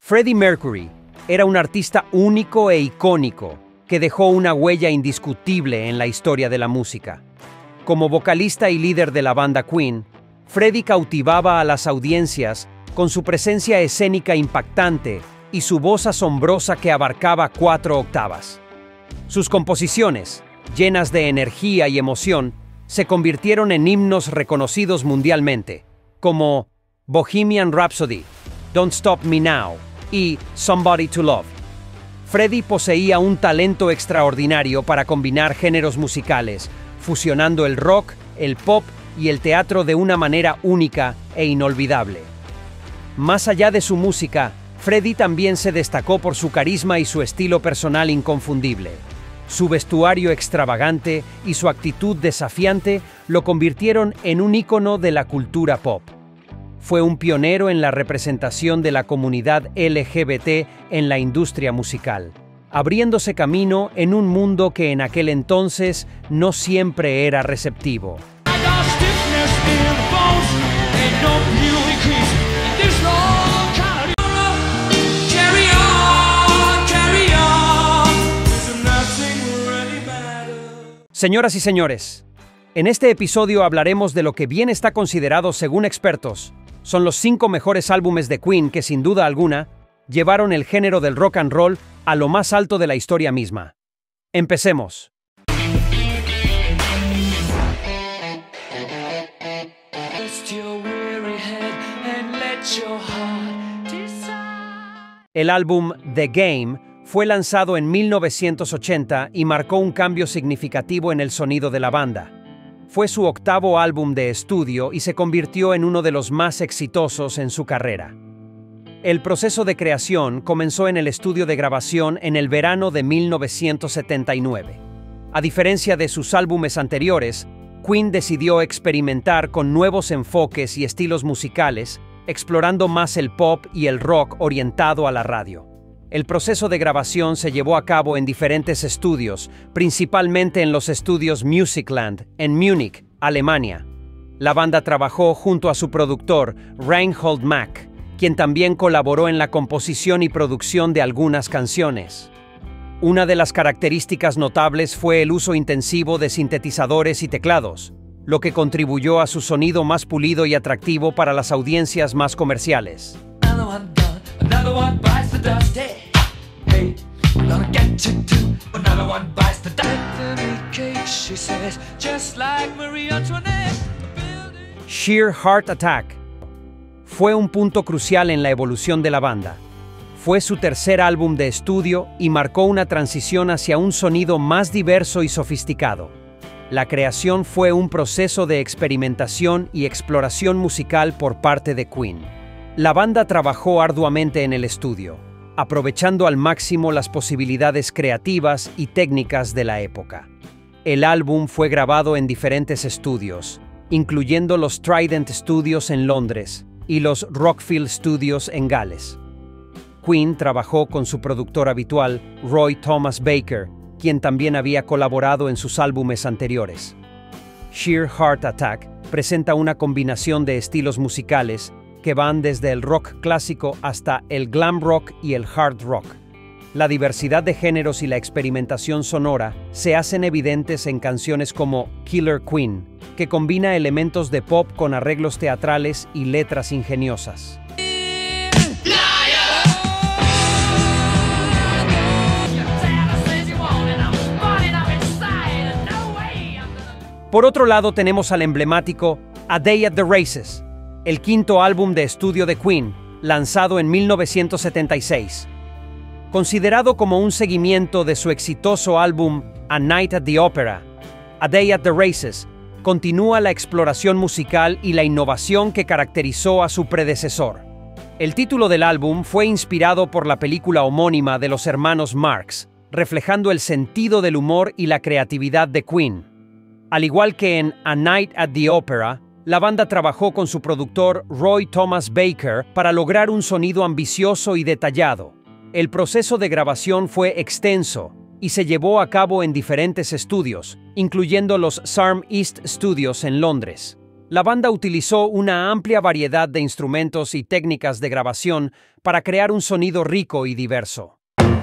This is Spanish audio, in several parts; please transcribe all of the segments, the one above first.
Freddie Mercury era un artista único e icónico que dejó una huella indiscutible en la historia de la música. Como vocalista y líder de la banda Queen, Freddie cautivaba a las audiencias con su presencia escénica impactante y su voz asombrosa que abarcaba 4 octavas. Sus composiciones, llenas de energía y emoción, se convirtieron en himnos reconocidos mundialmente, como Bohemian Rhapsody, Don't Stop Me Now y Somebody to Love. Freddie poseía un talento extraordinario para combinar géneros musicales, fusionando el rock, el pop y el teatro de una manera única e inolvidable. Más allá de su música, Freddie también se destacó por su carisma y su estilo personal inconfundible. Su vestuario extravagante y su actitud desafiante lo convirtieron en un ícono de la cultura pop. Fue un pionero en la representación de la comunidad LGBT en la industria musical, abriéndose camino en un mundo que en aquel entonces no siempre era receptivo. Señoras y señores, en este episodio hablaremos de lo que bien está considerado, según expertos, son los 5 mejores álbumes de Queen que, sin duda alguna, llevaron el género del rock and roll a lo más alto de la historia misma. Empecemos. El álbum The Game fue lanzado en 1980 y marcó un cambio significativo en el sonido de la banda. Fue su 8º álbum de estudio y se convirtió en uno de los más exitosos en su carrera. El proceso de creación comenzó en el estudio de grabación en el verano de 1979. A diferencia de sus álbumes anteriores, Queen decidió experimentar con nuevos enfoques y estilos musicales, explorando más el pop y el rock orientado a la radio. El proceso de grabación se llevó a cabo en diferentes estudios, principalmente en los estudios Musicland, en Múnich, Alemania. La banda trabajó junto a su productor, Reinhold Mack, quien también colaboró en la composición y producción de algunas canciones. Una de las características notables fue el uso intensivo de sintetizadores y teclados, lo que contribuyó a su sonido más pulido y atractivo para las audiencias más comerciales. Sheer Heart Attack fue un punto crucial en la evolución de la banda. Fue su tercer álbum de estudio y marcó una transición hacia un sonido más diverso y sofisticado. La creación fue un proceso de experimentación y exploración musical por parte de Queen. La banda trabajó arduamente en el estudio, aprovechando al máximo las posibilidades creativas y técnicas de la época. El álbum fue grabado en diferentes estudios, incluyendo los Trident Studios en Londres y los Rockfield Studios en Gales. Queen trabajó con su productor habitual, Roy Thomas Baker, quien también había colaborado en sus álbumes anteriores. Sheer Heart Attack presenta una combinación de estilos musicales que van desde el rock clásico hasta el glam rock y el hard rock. La diversidad de géneros y la experimentación sonora se hacen evidentes en canciones como Killer Queen, que combina elementos de pop con arreglos teatrales y letras ingeniosas. Por otro lado, tenemos al emblemático A Day at the Races, el 5º álbum de estudio de Queen, lanzado en 1976. Considerado como un seguimiento de su exitoso álbum A Night at the Opera, A Day at the Races continúa la exploración musical y la innovación que caracterizó a su predecesor. El título del álbum fue inspirado por la película homónima de los hermanos Marx, reflejando el sentido del humor y la creatividad de Queen. Al igual que en A Night at the Opera, la banda trabajó con su productor Roy Thomas Baker para lograr un sonido ambicioso y detallado. El proceso de grabación fue extenso y se llevó a cabo en diferentes estudios, incluyendo los SARM East Studios en Londres. La banda utilizó una amplia variedad de instrumentos y técnicas de grabación para crear un sonido rico y diverso.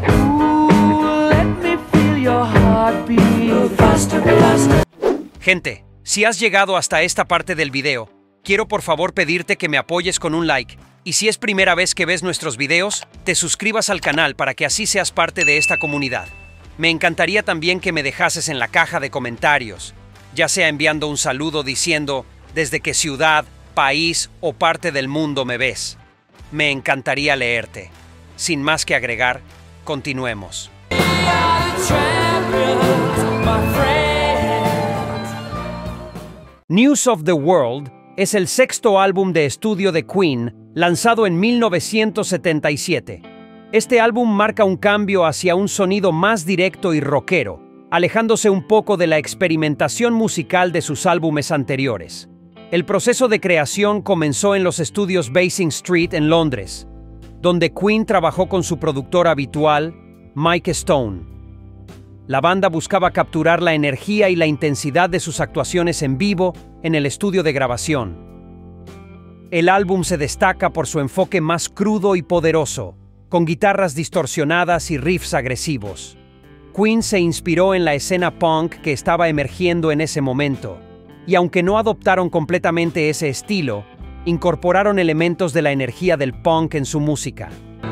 Gente, si has llegado hasta esta parte del video, quiero por favor pedirte que me apoyes con un like, y si es primera vez que ves nuestros videos, te suscribas al canal para que así seas parte de esta comunidad. Me encantaría también que me dejases en la caja de comentarios, ya sea enviando un saludo diciendo desde qué ciudad, país o parte del mundo me ves. Me encantaría leerte. Sin más que agregar, continuemos. News of the World es el sexto álbum de estudio de Queen, lanzado en 1977. Este álbum marca un cambio hacia un sonido más directo y rockero, alejándose un poco de la experimentación musical de sus álbumes anteriores. El proceso de creación comenzó en los estudios Basing Street en Londres, donde Queen trabajó con su productor habitual, Mike Stone. La banda buscaba capturar la energía y la intensidad de sus actuaciones en vivo en el estudio de grabación. El álbum se destaca por su enfoque más crudo y poderoso, con guitarras distorsionadas y riffs agresivos. Queen se inspiró en la escena punk que estaba emergiendo en ese momento, y aunque no adoptaron completamente ese estilo, incorporaron elementos de la energía del punk en su música.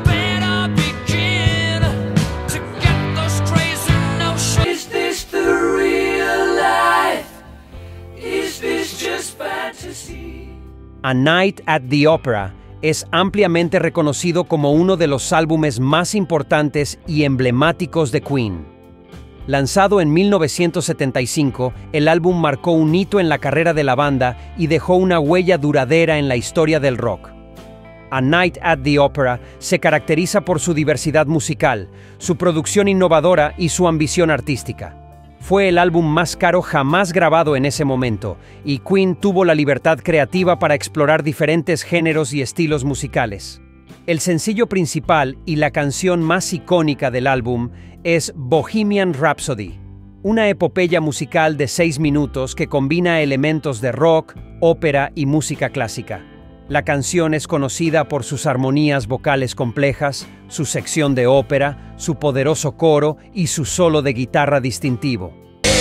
A Night at the Opera es ampliamente reconocido como uno de los álbumes más importantes y emblemáticos de Queen. Lanzado en 1975, el álbum marcó un hito en la carrera de la banda y dejó una huella duradera en la historia del rock. A Night at the Opera se caracteriza por su diversidad musical, su producción innovadora y su ambición artística. Fue el álbum más caro jamás grabado en ese momento, y Queen tuvo la libertad creativa para explorar diferentes géneros y estilos musicales. El sencillo principal y la canción más icónica del álbum es Bohemian Rhapsody, una epopeya musical de 6 minutos que combina elementos de rock, ópera y música clásica. La canción es conocida por sus armonías vocales complejas, su sección de ópera, su poderoso coro y su solo de guitarra distintivo.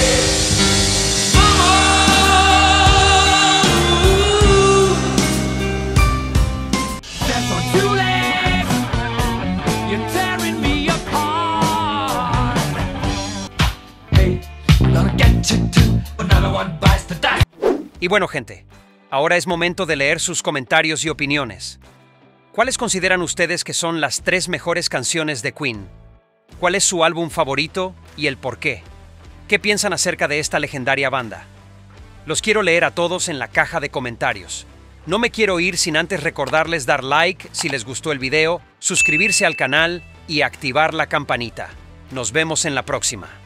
Y bueno, gente, ahora es momento de leer sus comentarios y opiniones. ¿Cuáles consideran ustedes que son las 3 mejores canciones de Queen? ¿Cuál es su álbum favorito y el por qué? ¿Qué piensan acerca de esta legendaria banda? Los quiero leer a todos en la caja de comentarios. No me quiero ir sin antes recordarles dar like si les gustó el video, suscribirse al canal y activar la campanita. Nos vemos en la próxima.